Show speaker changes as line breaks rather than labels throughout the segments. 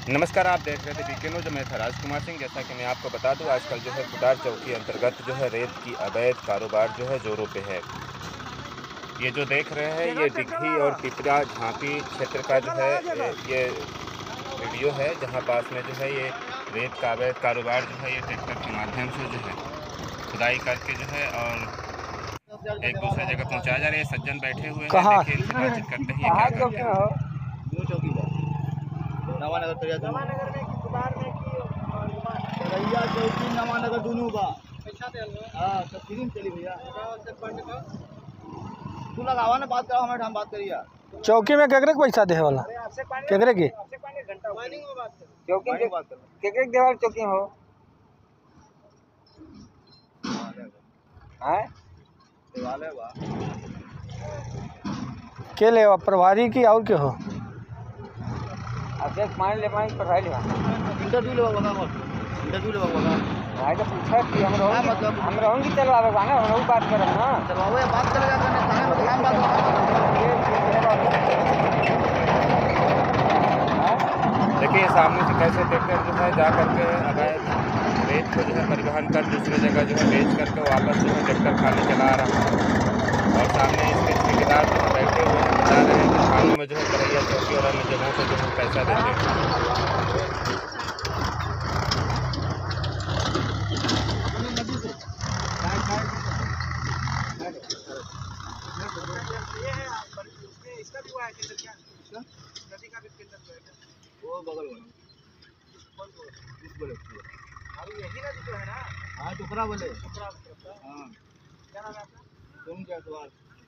नमस्कार, आप देख रहे थे बीके न्यूज। मैं था राजकुमार सिंह। जैसा कि मैं आपको बता दूं, आजकल जो है खुदार चौकी अंतर्गत जो है रेत की अवैध कारोबार जो है जोरों पे है। ये जो देख रहे हैं ये डिग्घी और पिपरा झांपी क्षेत्र का जो है ये वीडियो है, जहां पास में जो है ये रेत का अवैध कारोबार जो है ये ट्रैक्टर के माध्यम से जो है खुदाई करके जो है और एक दूसरे जगह पहुंचाया जा रहा है। सज्जन बैठे हुए हैं, देखिए इनसे बातचीत करते हैं ये क्या करते हैं।
नवानगर तरिया चौकी नवानगर दोनों बा हां तो फिल्म चली भैया तू लगावा ना बात कराओ हमें हम बात करिया
चौकी में केकरे के पैसा दे वाला केकरे की
चौकी की बात कर
केकरे के देवाल चौकी हो हैं
देवाल है बा
के ले प्रभारी की और के हो
अच्छा मान ले मान पढ़ाई ले
इंटरव्यू ले बाबा इंटरव्यू ले बाबा
भाई तो पूछा कि हम रहो
मतलब
हम रहूंगी चलवावे गाना हम बात करब ना
चलवाओ या बात करेगा करने थाने में काम बात
देखिए सामने से कैसे ट्रैक्टर जो है जा करके अवैध रेत को जो है परिवहन कर दूसरी जगह जो है बेच करके वापस जो है ट्रैक्टर खाली चला रहा है। और सामने इसके ठेकेदार जो है बैठे हुए हैं, बता रहे हैं कि थानों में जो है करैया चौकी और अन्य जगहों पर जो है पैसा देते हैं।
वो बगल वाला इस बोले अभी यही नदी तो है ना हां टुकड़ा बोले हां क्या नाम है आपका तुम क्या सवाल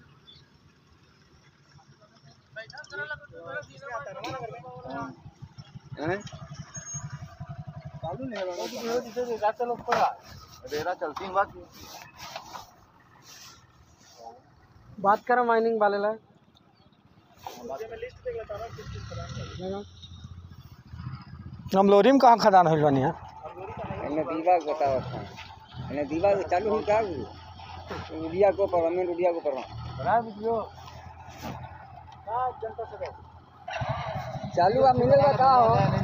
हैं चालू नहीं है जिसे रात चलो पड़ा रेरा चलती
बात करो माइनिंग वाले ला हम लोरी में कहाँ खदान हो बनी है
दीवा बताओ था दीवा चालू हो क्या रुडिया को पर हमें रुडिया को पर
बना वीडियो
चालू आप मिलेगा कहाँ हो